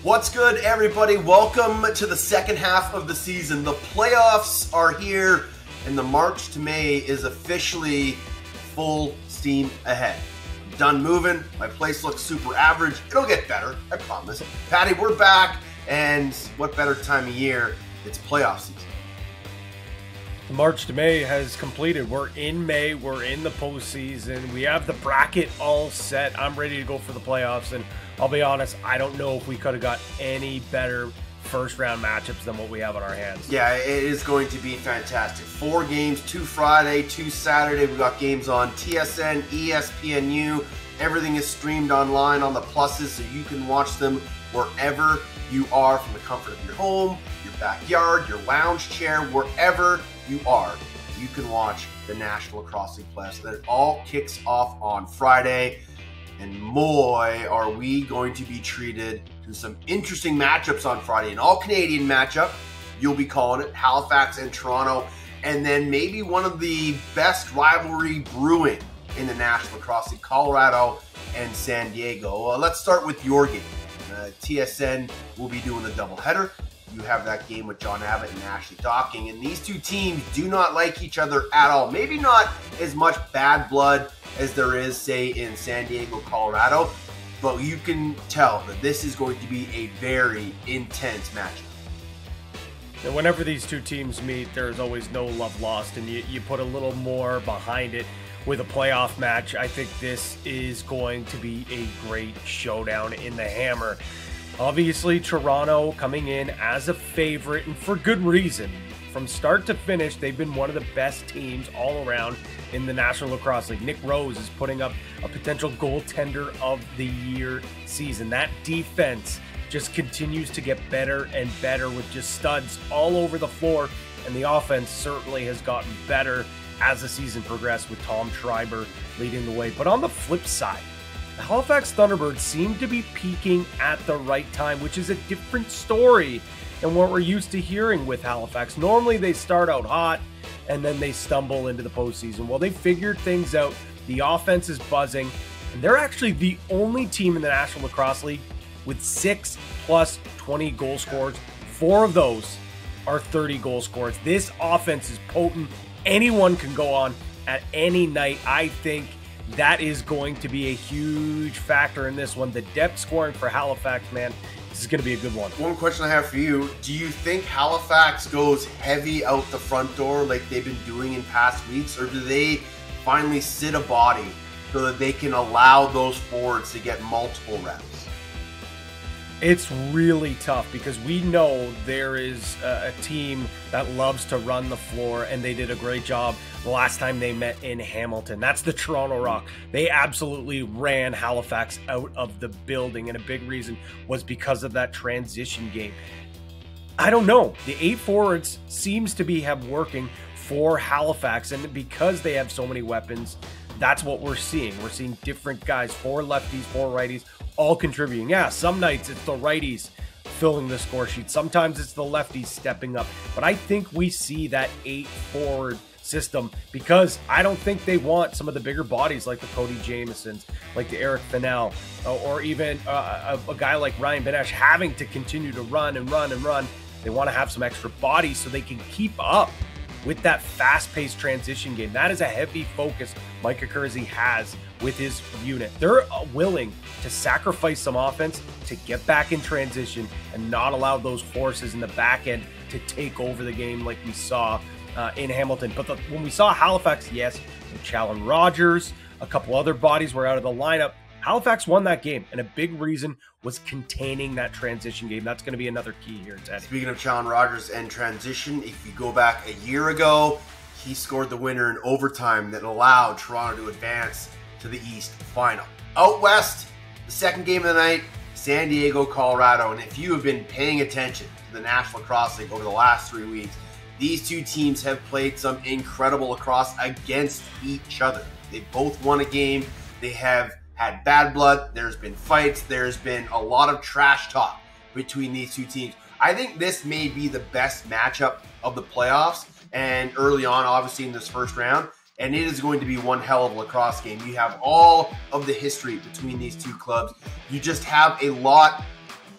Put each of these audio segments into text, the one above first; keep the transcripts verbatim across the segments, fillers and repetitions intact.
What's good, everybody? Welcome to the second half of the season. The playoffs are here, and the March to May is officially full steam ahead. I'm done moving. My place looks super average. It'll get better, I promise. Patty, we're back, and what better time of year? It's playoff season. The March to May has completed. We're in May. We're in the postseason. We have the bracket all set. I'm ready to go for the playoffs, and I'll be honest, I don't know if we could have got any better first round matchups than what we have on our hands. Yeah, it is going to be fantastic. Four games, two Friday, two Saturday. We got games on T S N, E S P N U. Everything is streamed online on the pluses, so you can watch them wherever you are, from the comfort of your home, your backyard, your lounge chair, wherever you are. You can watch the National Lacrosse League playoffs. And it all kicks off on Friday. And boy, are we going to be treated to some interesting matchups on Friday. An all-Canadian matchup, you'll be calling it, Halifax and Toronto. And then maybe one of the best rivalry brewing in the National Lacrosse League, Colorado and San Diego. Uh, let's start with your game. Uh, T S N will be doing the doubleheader. You have that game with John Abbott and Ashley Docking. And these two teams do not like each other at all. Maybe not as much bad blood as there is, say, in San Diego, Colorado. But you can tell that this is going to be a very intense matchup. And whenever these two teams meet, there's always no love lost. And you, you put a little more behind it with a playoff match. I think this is going to be a great showdown in the Hammer. Obviously, Toronto coming in as a favorite, and for good reason. From start to finish, they've been one of the best teams all around in the National Lacrosse League. Nick Rose is putting up a potential goaltender of the year season. That defense just continues to get better and better with just studs all over the floor, and the offense certainly has gotten better as the season progressed, with Tom Schreiber leading the way. But on the flip side, the Halifax Thunderbirds seem to be peaking at the right time, which is a different story than what we're used to hearing with Halifax. Normally they start out hot and then they stumble into the postseason. Well, they figured things out. The offense is buzzing, and they're actually the only team in the National Lacrosse League with six plus twenty goal scorers. Four of those are thirty goal scorers. This offense is potent. Anyone can go on at any night. I think that is going to be a huge factor in this one. The depth scoring for Halifax, man, this is going to be a good one. One question I have for you. Do you think Halifax goes heavy out the front door like they've been doing in past weeks, or do they finally sit a body so that they can allow those forwards to get multiple reps? It's really tough because we know there is a, a team that loves to run the floor, and they did a great job the last time they met in Hamilton. That's the Toronto Rock. They absolutely ran Halifax out of the building, and a big reason was because of that transition game. I don't know. The eight forwards seems to be have working for Halifax, and because they have so many weapons, that's what we're seeing. We're seeing different guys, four lefties, four righties, all contributing. Yeah, some nights it's the righties filling the score sheet. Sometimes it's the lefties stepping up. But I think we see that eight forward system because I don't think they want some of the bigger bodies like the Cody Jamisons, like the Eric Fennell, or even uh, a, a guy like Ryan Benesh having to continue to run and run and run. They want to have some extra bodies so they can keep up with that fast-paced transition game. That is a heavy focus Micah Kersey has with his unit. They're willing to sacrifice some offense to get back in transition and not allow those horses in the back end to take over the game like we saw uh, in Hamilton. But the, when we saw Halifax, yes, Challen Rogers, a couple other bodies were out of the lineup. Halifax won that game, and a big reason was containing that transition game. That's going to be another key here, Teddy. Speaking of Challen Rogers and transition, if you go back a year ago, he scored the winner in overtime that allowed Toronto to advance to the East Final. Out West, the second game of the night, San Diego, Colorado. And if you have been paying attention to the National Lacrosse League over the last three weeks, these two teams have played some incredible lacrosse against each other. They both won a game. They have had bad blood. There's been fights. There's been a lot of trash talk between these two teams. I think this may be the best matchup of the playoffs, and early on, obviously, in this first round. And it is going to be one hell of a lacrosse game. You have all of the history between these two clubs. You just have a lot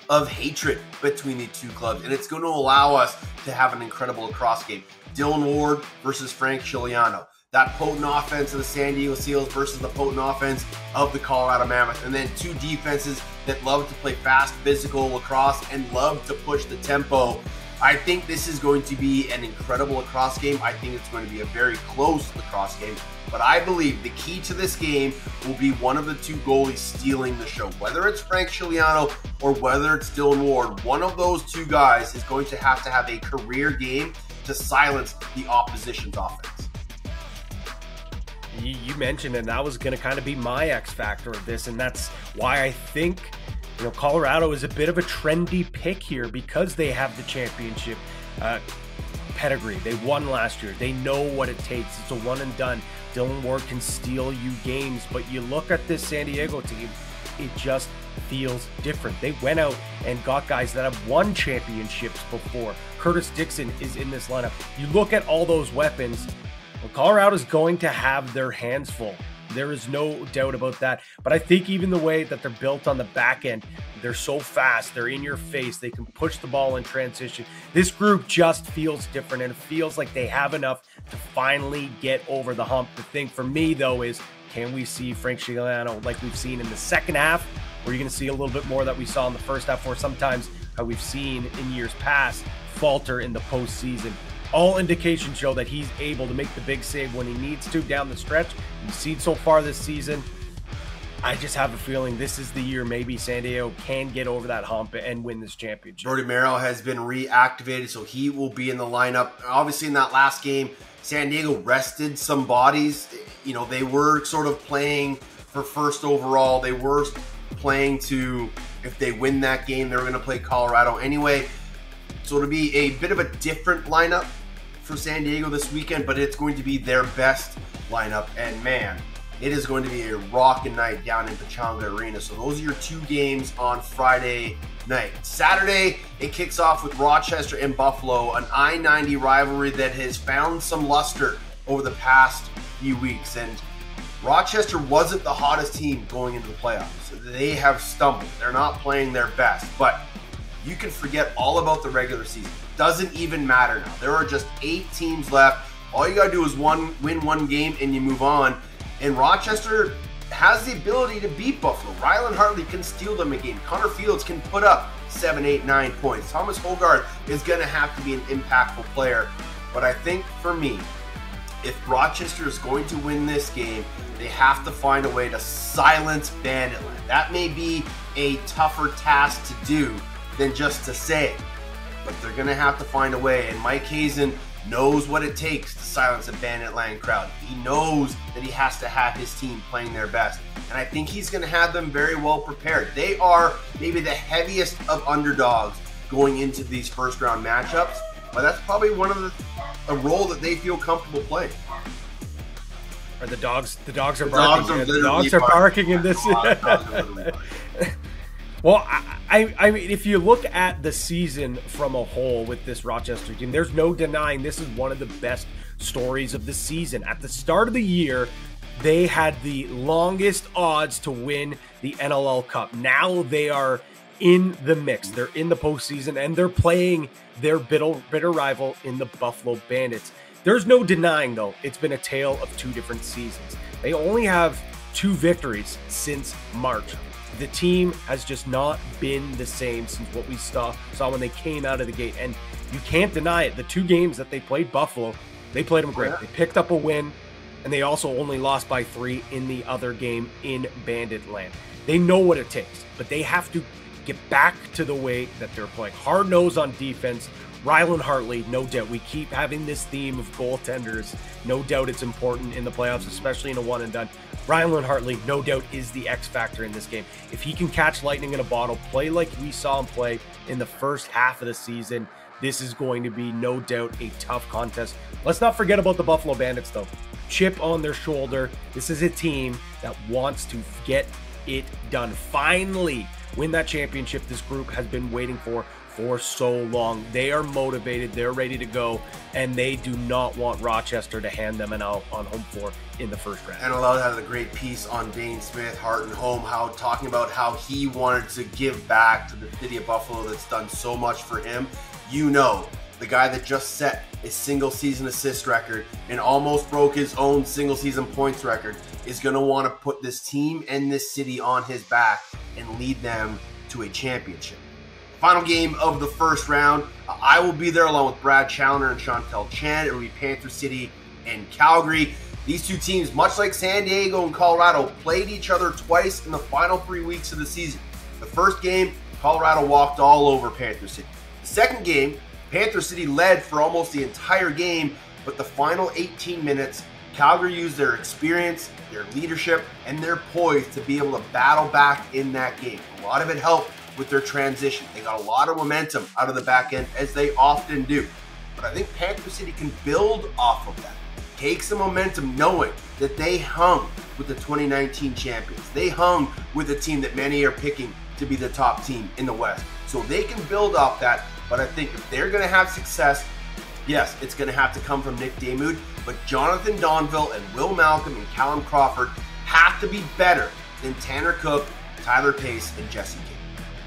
of hatred between the two clubs, and it's going to allow us to have an incredible lacrosse game. Dylan Ward versus Frank Chiliano. That potent offense of the San Diego Seals versus the potent offense of the Colorado Mammoth. And then two defenses that love to play fast, physical lacrosse and love to push the tempo. I think this is going to be an incredible lacrosse game. I think it's going to be a very close lacrosse game. But I believe the key to this game will be one of the two goalies stealing the show. Whether it's Frank Chiliano or whether it's Dylan Ward, one of those two guys is going to have to have a career game to silence the opposition's offense. You mentioned, and that was going to kind of be my X factor of this, and that's why I think, you know, Colorado is a bit of a trendy pick here because they have the championship uh, pedigree. They won last year. They know what it takes. It's a one and done. Dylan Ward can steal you games, but you look at this San Diego team, it just feels different. They went out and got guys that have won championships before. Curtis Dixon is in this lineup. You look at all those weapons, well, Colorado's going to have their hands full. There is no doubt about that. But I think even the way that they're built on the back end, they're so fast, they're in your face, they can push the ball in transition. This group just feels different, and it feels like they have enough to finally get over the hump. The thing for me, though, is can we see Frank Chiliano like we've seen in the second half? Or are you going to see a little bit more that we saw in the first half, or sometimes how we've seen in years past falter in the postseason? All indications show that he's able to make the big save when he needs to down the stretch. You've seen so far this season. I just have a feeling this is the year maybe San Diego can get over that hump and win this championship. Brody Merrill has been reactivated, so he will be in the lineup. Obviously, in that last game, San Diego rested some bodies. You know, they were sort of playing for first overall. They were playing to, if they win that game, they're going to play Colorado anyway. So it'll be a bit of a different lineup for San Diego this weekend, but it's going to be their best lineup. And man, it is going to be a rockin' night down in Pechanga Arena. So those are your two games on Friday night. Saturday, it kicks off with Rochester and Buffalo, an I ninety rivalry that has found some luster over the past few weeks. And Rochester wasn't the hottest team going into the playoffs. They have stumbled. They're not playing their best, but you can forget all about the regular season. Doesn't even matter now. There are just eight teams left. All you got to do is one win one game and you move on. And Rochester has the ability to beat Buffalo. Rylan Hartley can steal them a game. Connor Fields can put up seven, eight, nine points. Thomas Hogarth is going to have to be an impactful player. But I think for me, if Rochester is going to win this game, they have to find a way to silence Banditland. That may be a tougher task to do than just to say, but they're going to have to find a way. And Mike Hazen knows what it takes to silence a Banditland crowd. He knows that he has to have his team playing their best, and I think he's going to have them very well prepared. They are maybe the heaviest of underdogs going into these first round matchups, but that's probably one of the a role that they feel comfortable playing. Are the dogs? The dogs are the barking. Dogs are the dogs are barking in this. Well, I, I, I mean, if you look at the season from a whole with this Rochester team, there's no denying this is one of the best stories of the season. At the start of the year, they had the longest odds to win the N L L Cup. Now they are in the mix. They're in the postseason, and they're playing their bitter, bitter rival in the Buffalo Bandits. There's no denying, though, it's been a tale of two different seasons. They only have two victories since March. The team has just not been the same since what we saw, saw when they came out of the gate. And you can't deny it. The two games that they played Buffalo, they played them great. They picked up a win, and they also only lost by three in the other game in Bandit Land. They know what it takes, but they have to get back to the way that they're playing. Hard nose on defense. Rylan Hartley, no doubt. We keep having this theme of goaltenders. No doubt it's important in the playoffs, especially in a one and done. Rylan Hartley, no doubt, is the X factor in this game. If he can catch lightning in a bottle, play like we saw him play in the first half of the season, this is going to be no doubt a tough contest. Let's not forget about the Buffalo Bandits, though. Chip on their shoulder. This is a team that wants to get it done. Finally, win that championship this group has been waiting for for so long. They are motivated, they're ready to go, and they do not want Rochester to hand them an out on home floor in the first round. And a lot has a great piece on Dane Smith, Heart and Home, how talking about how he wanted to give back to the city of Buffalo that's done so much for him. You know, the guy that just set a single season assist record and almost broke his own single season points record is going to want to put this team and this city on his back and lead them to a championship. Final game of the first round, I will be there along with Brad Challoner and Chantel Chan. It will be Panther City and Calgary. These two teams, much like San Diego and Colorado, played each other twice in the final three weeks of the season. The first game, Colorado walked all over Panther City. The second game, Panther City led for almost the entire game, but the final eighteen minutes, Calgary used their experience, their leadership, and their poise to be able to battle back in that game. A lot of it helped with their transition. They got a lot of momentum out of the back end, as they often do. But I think Panther City can build off of that. Take some momentum knowing that they hung with the twenty nineteen champions. They hung with a team that many are picking to be the top team in the West. So they can build off that, but I think if they're going to have success, yes, it's going to have to come from Nick Damude, but Jonathan Donville and Will Malcolm and Callum Crawford have to be better than Tanner Cook, Tyler Pace, and Jesse King.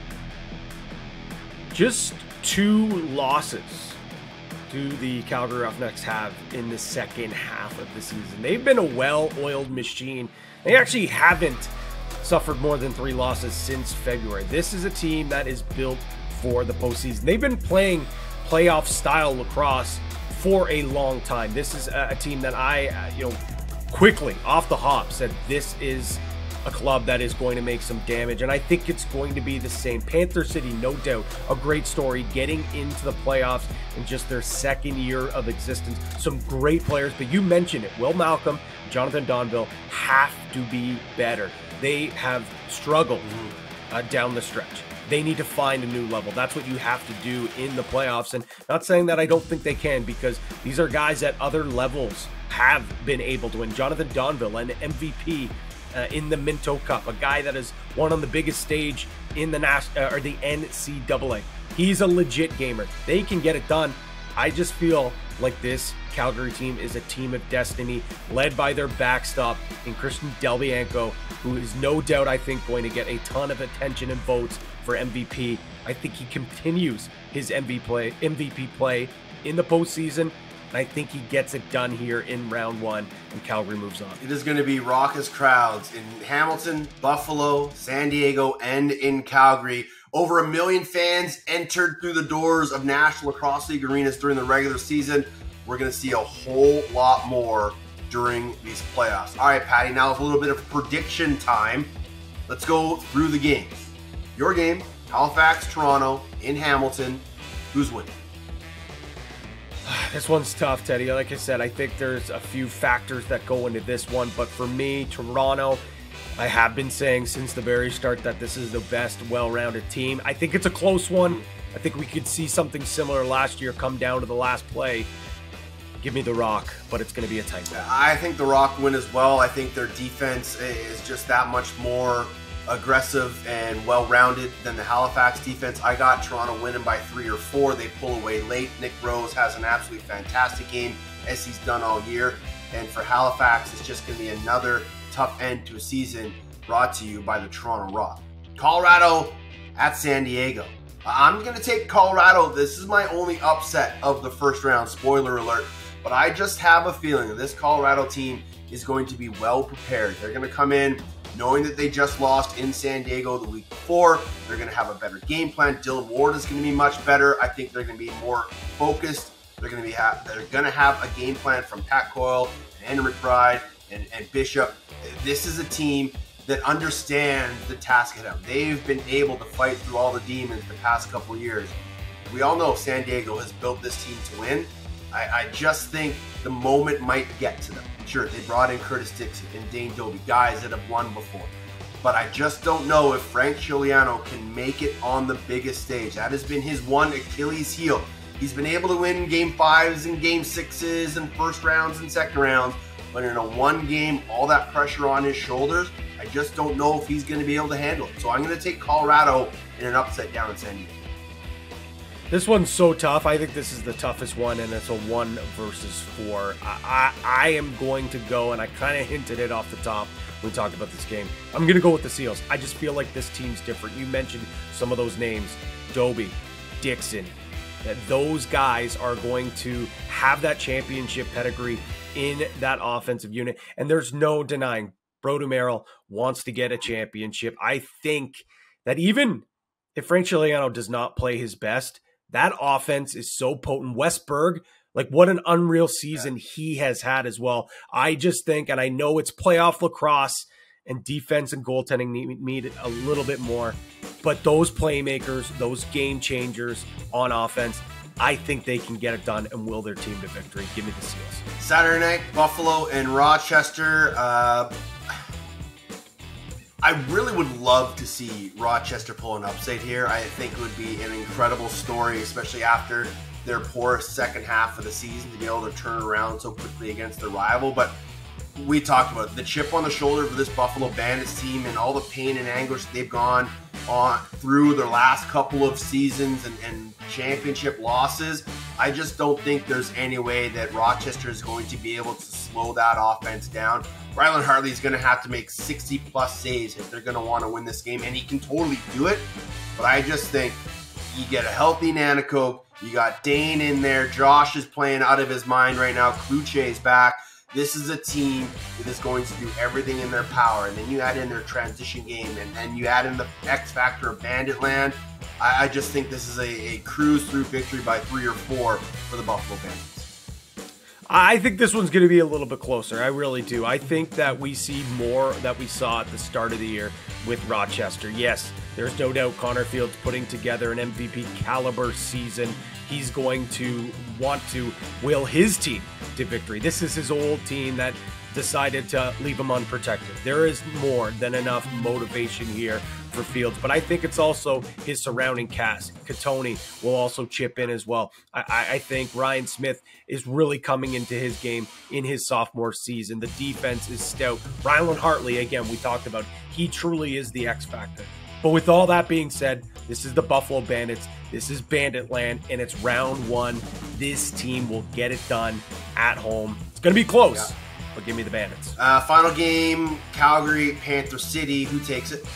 Just two losses do the Calgary Roughnecks have in the second half of the season. They've been a well-oiled machine. They actually haven't suffered more than three losses since February. This is a team that is built for the postseason. They've been playing playoff-style lacrosse for a long time. This is a team that I, uh, you know, quickly off the hop said this is a club that is going to make some damage, and I think it's going to be the same. Panther City, no doubt, a great story, getting into the playoffs in just their second year of existence. Some great players, but you mentioned it. Will Malcolm, Jonathan Donville have to be better. They have struggled uh, down the stretch. They need to find a new level. That's what you have to do in the playoffs, and not saying that I don't think they can, because these are guys at other levels have been able to win. Jonathan Donville, an M V P Uh, in the Minto Cup, a guy that has won on the biggest stage in the Nas- uh, or the N C double A. He's a legit gamer. They can get it done. I just feel like this Calgary team is a team of destiny, led by their backstop in Christian Delbianco, who is no doubt, I think, going to get a ton of attention and votes for M V P. I think he continues his M V P play, M V P play in the postseason. I think he gets it done here in round one, and Calgary moves on. It is going to be raucous crowds in Hamilton, Buffalo, San Diego, and in Calgary. Over a million fans entered through the doors of National Lacrosse League arenas during the regular season. We're going to see a whole lot more during these playoffs. All right, Patty, now it's a little bit of prediction time. Let's go through the games. Your game, Halifax, Toronto, in Hamilton. Who's winning? This one's tough, Teddy. Like I said, I think there's a few factors that go into this one, but for me, Toronto, I have been saying since the very start that this is the best well-rounded team. I think it's a close one. I think we could see something similar last year come down to the last play. Give me the Rock, but it's going to be a tight one. I think the Rock win as well. I think their defense is just that much more aggressive and well-rounded than the Halifax defense. I got Toronto winning by three or four. They pull away late. Nick Rose has an absolutely fantastic game, as he's done all year. And for Halifax, it's just going to be another tough end to a season brought to you by the Toronto Rock. Colorado at San Diego. I'm going to take Colorado. This is my only upset of the first round, spoiler alert. But I just have a feeling that this Colorado team is going to be well prepared. They're going to come in knowing that they just lost in San Diego the week before. They're going to have a better game plan. Dylan Ward is going to be much better. I think they're going to be more focused. They're going to be ha- they're going to have a game plan from Pat Coyle and Andrew McBride and, and Bishop. This is a team that understands the task at hand. They've been able to fight through all the demons the past couple of years. We all know San Diego has built this team to win. I, I just think the moment might get to them. Sure, they brought in Curtis Dixon and Dane Dobie, guys that have won before. But I just don't know if Frank Giuliano can make it on the biggest stage. That has been his one Achilles heel. He's been able to win game fives and game sixes and first rounds and second rounds. But in a one game, all that pressure on his shoulders, I I just don't know if he's going to be able to handle it. So I'm going to take Colorado in an upset down in San Diego. This one's so tough. I think this is the toughest one, and it's a one versus four. I, I, I am going to go, and I kind of hinted it off the top when we talked about this game. I'm going to go with the Seals. I just feel like this team's different. You mentioned some of those names, Doby, Dixon, that those guys are going to have that championship pedigree in that offensive unit, and there's no denying Brodie Merrill wants to get a championship. I think that even if Frank Chiliano does not play his best, that offense is so potent. Westberg, like what an unreal season yeah. he has had as well. I just think, and I know it's playoff lacrosse and defense and goaltending need, need a little bit more, but those playmakers, those game changers on offense, I think they can get it done and will their team to victory. Give me the Seals. Saturday night, Buffalo and Rochester. Uh, I really would love to see Rochester pull an upset here. I think it would be an incredible story, especially after their poor second half of the season, to be able to turn around so quickly against their rival. But we talked about it, the chip on the shoulder for this Buffalo Bandits team and all the pain and anguish they've gone on through their last couple of seasons and, and championship losses. I just don't think there's any way that Rochester is going to be able to slow that offense down. Rylan Hartley is going to have to make sixty plus saves if they're going to want to win this game, and he can totally do it. But I just think you get a healthy Nanakoke, you got Dane in there, Josh is playing out of his mind right now, Kluche is back. This is a team that is going to do everything in their power, and then you add in their transition game, and then you add in the X factor of Banditland. I, I just think this is a, a cruise through victory by three or four for the Buffalo Bandits. I think this one's going to be a little bit closer. I really do. I think that we see more that we saw at the start of the year with Rochester. Yes, there's no doubt Connor Fields putting together an M V P caliber season. He's going to want to will his team to victory. This is his old team that decided to leave him unprotected. There is more than enough motivation here for Fields, but I think it's also his surrounding cast. Katoni will also chip in as well. I, I think Ryan Smith is really coming into his game in his sophomore season. The defense is stout. Rylan Hartley, again, we talked about, he truly is the X factor. But with all that being said, this is the Buffalo Bandits. This is Bandit Land, and it's round one. This team will get it done at home. It's going to be close, yeah. but give me the Bandits. Uh, final game, Calgary, Panther City. Who takes it?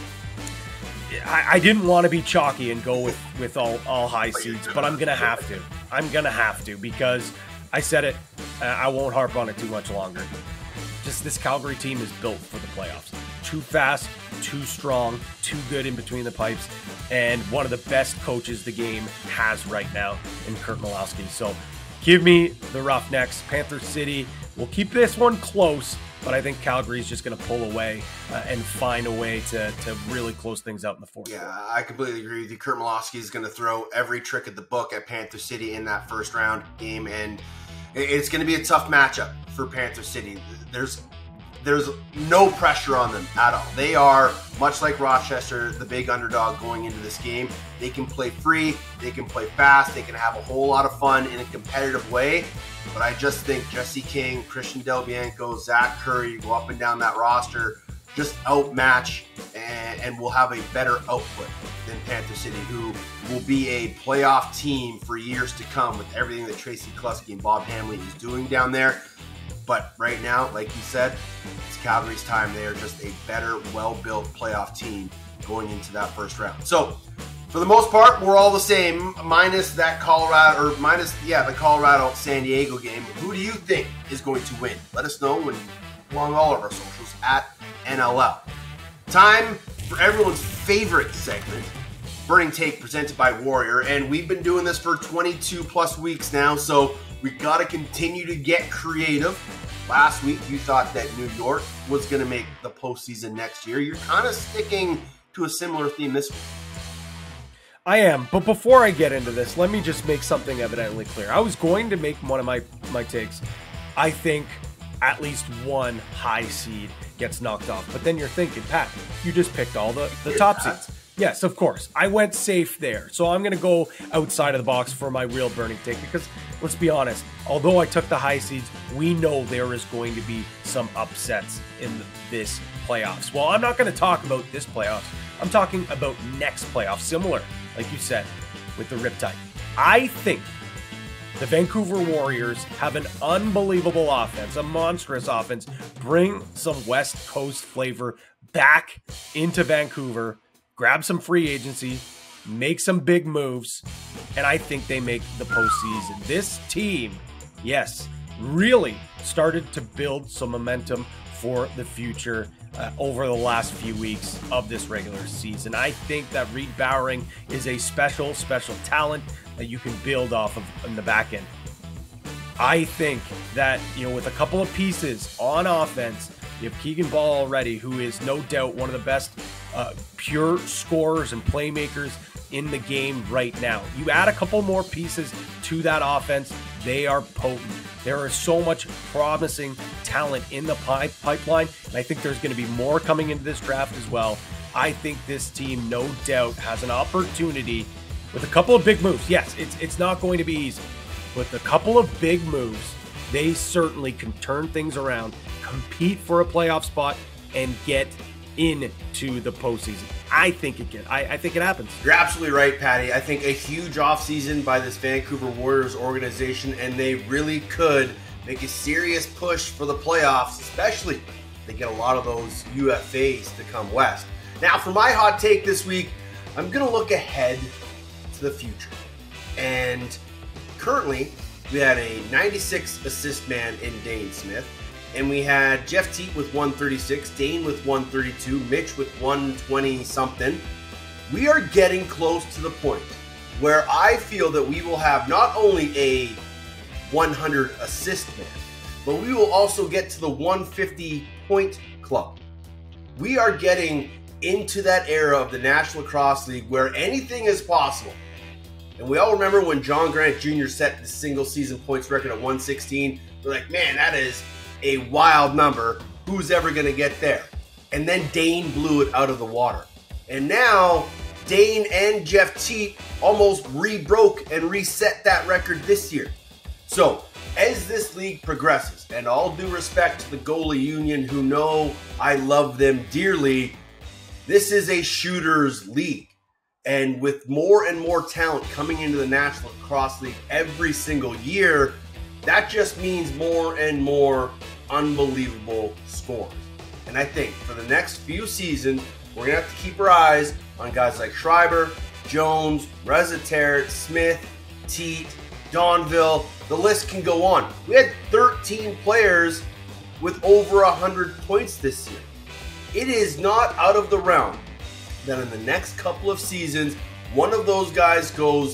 I, I didn't want to be chalky and go with, with all, all high seeds, but I'm going to have to. I'm going to have to because I said it. Uh, I won't harp on it too much longer. Just this Calgary team is built for the playoffs. Too fast, too strong, too good in between the pipes, and one of the best coaches the game has right now in Kurt Malowski. So give me the Roughnecks. Panther City will keep this one close, but I think Calgary is just going to pull away uh, and find a way to, to really close things out in the fourth. Yeah, I completely agree with you. Kurt Malowski is going to throw every trick of the book at Panther City in that first round game, and it's going to be a tough matchup for Panther City. There's There's no pressure on them at all. They are, much like Rochester, the big underdog going into this game. They can play free, they can play fast, they can have a whole lot of fun in a competitive way. But I just think Jesse King, Christian Del Bianco, Zach Curry, go up and down that roster, just outmatch and, and will have a better output than Panther City, who will be a playoff team for years to come with everything that Tracy Kluski and Bob Hamley is doing down there. But right now, like you said, it's Calgary's time. They are just a better, well-built playoff team going into that first round. So, for the most part, we're all the same, minus that Colorado, or minus, yeah, the Colorado-San Diego game. Who do you think is going to win? Let us know when, along all of our socials, at N L L. Time for everyone's favorite segment, Burning Take, presented by Warrior. And we've been doing this for twenty-two plus weeks now, so we got to continue to get creative. Last week, you thought that New York was going to make the postseason next year. You're kind of sticking to a similar theme this week. I am, but before I get into this, let me just make something evidently clear. I was going to make one of my, my takes. I think at least one high seed gets knocked off. But then you're thinking, Pat, you just picked all the, the top seeds. Yes, of course. I went safe there. So I'm going to go outside of the box for my real burning take because, let's be honest, although I took the high seeds, we know there is going to be some upsets in this playoffs. Well, I'm not going to talk about this playoffs. I'm talking about next playoffs, similar, like you said, with the Riptide. I think the Vancouver Warriors have an unbelievable offense, a monstrous offense. Bring some West Coast flavor back into Vancouver, grab some free agency, make some big moves, and I think they make the postseason. This team, yes, really started to build some momentum for the future uh, over the last few weeks of this regular season. I think that Reed Bowering is a special, special talent that you can build off of in the back end. I think that, you know, with a couple of pieces on offense, you have Keegan Ball already, who is no doubt one of the best uh, pure scorers and playmakers in the game right now. You add a couple more pieces to that offense, they are potent. There is so much promising talent in the pipe pipeline, and I think there's going to be more coming into this draft as well. I think this team, no doubt, has an opportunity with a couple of big moves. Yes, it's it's not going to be easy. With a couple of big moves, they certainly can turn things around, compete for a playoff spot, and get into the postseason. I think it can. I, I think it happens. You're absolutely right, Patty. I think a huge offseason by this Vancouver Warriors organization, and they really could make a serious push for the playoffs, especially if they get a lot of those U F As to come west. Now, for my hot take this week, I'm going to look ahead to the future. And currently, we had a ninety-six assist man in Dane Smith. And we had Jeff Teat with one thirty-six, Dane with one thirty-two, Mitch with one twenty something. We are getting close to the point where I feel that we will have not only a one hundred assist man, but we will also get to the one fifty point club. We are getting into that era of the National Lacrosse League where anything is possible. And we all remember when John Grant Junior set the single season points record at one sixteen. We're like, man, that is a wild number. Who's ever going to get there? And then Dane blew it out of the water. And now Dane and Jeff Teat almost re-broke and reset that record this year. So as this league progresses, and all due respect to the goalie union who know I love them dearly, this is a shooters league. And with more and more talent coming into the National Lacrosse League every single year, that just means more and more unbelievable scores. And I think for the next few seasons, we're going to have to keep our eyes on guys like Schreiber, Jones, Rezater, Smith, Teat, Donville. The list can go on. We had thirteen players with over one hundred points this year. It is not out of the realm that in the next couple of seasons, one of those guys goes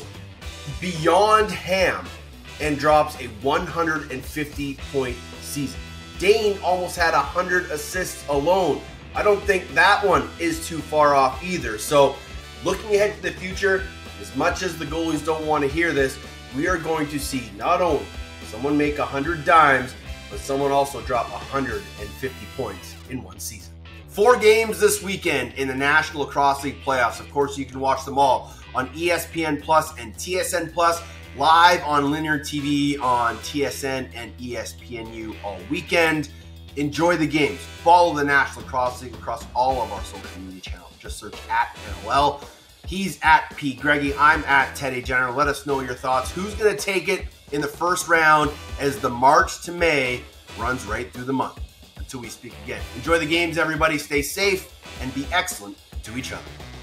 beyond ham and drops a one hundred fifty point season. Dane almost had one hundred assists alone. I don't think that one is too far off either. So looking ahead to the future, as much as the goalies don't want to hear this, we are going to see not only someone make one hundred dimes, but someone also drop one hundred fifty points in one season. Four games this weekend in the National Lacrosse League playoffs. Of course, you can watch them all on E S P N Plus and T S N Plus, live on linear T V on T S N and E S P N U all weekend. Enjoy the games. Follow the National Lacrosse League across all of our social media channels. Just search at N L L. He's at P. Greggy. I'm at Teddy Jenner. Let us know your thoughts. Who's going to take it in the first round as the March to May runs right through the month? Until we speak again. Enjoy the games, everybody. Stay safe and be excellent to each other.